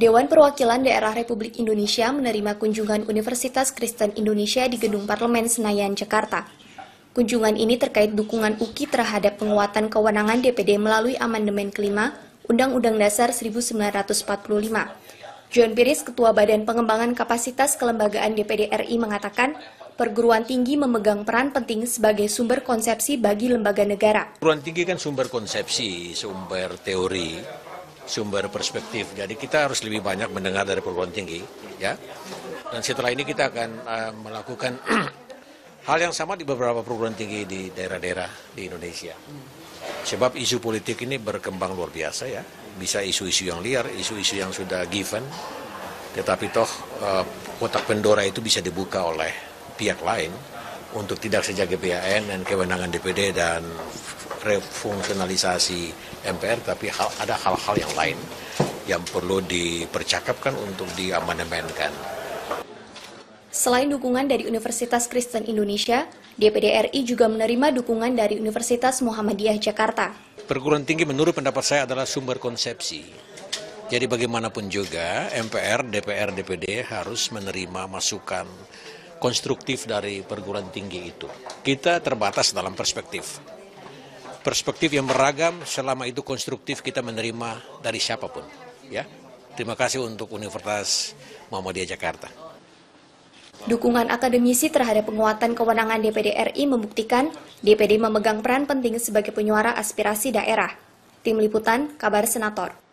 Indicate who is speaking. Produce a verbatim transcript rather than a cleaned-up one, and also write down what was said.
Speaker 1: Dewan Perwakilan Daerah Republik Indonesia menerima kunjungan Universitas Kristen Indonesia di Gedung Parlemen Senayan, Jakarta. Kunjungan ini terkait dukungan U K I terhadap penguatan kewenangan D P D melalui amandemen kelima Undang-Undang Dasar seribu sembilan ratus empat puluh lima. John Piris, Ketua Badan Pengembangan Kapasitas Kelembagaan D P D R I mengatakan, perguruan tinggi memegang peran penting sebagai sumber konsepsi bagi lembaga negara.
Speaker 2: Perguruan tinggi kan sumber konsepsi, sumber teori, sumber perspektif. Jadi kita harus lebih banyak mendengar dari perguruan tinggi, ya. Dan setelah ini kita akan uh, melakukan hal yang sama di beberapa perguruan tinggi di daerah-daerah di Indonesia. Sebab isu politik ini berkembang luar biasa, ya. Bisa isu-isu yang liar, isu-isu yang sudah given, tetapi toh uh, kotak Pandora itu bisa dibuka oleh pihak lain untuk tidak saja G B H N dan kewenangan D P D dan refungsionalisasi M P R, tapi hal, ada hal-hal yang lain yang perlu dipercakapkan untuk diamandemenkan.
Speaker 1: Selain dukungan dari Universitas Kristen Indonesia, D P D R I juga menerima dukungan dari Universitas Muhammadiyah Jakarta.
Speaker 2: Perguruan tinggi menurut pendapat saya adalah sumber konsepsi. Jadi bagaimanapun juga M P R, D P R, D P D harus menerima masukan konstruktif dari perguruan tinggi itu. Kita terbatas dalam perspektif. Perspektif yang beragam, selama itu konstruktif kita menerima dari siapapun. Ya, terima kasih untuk Universitas Muhammadiyah Jakarta.
Speaker 1: Dukungan akademisi terhadap penguatan kewenangan D P D R I membuktikan D P D memegang peran penting sebagai penyuara aspirasi daerah. Tim Liputan, Kabar Senator.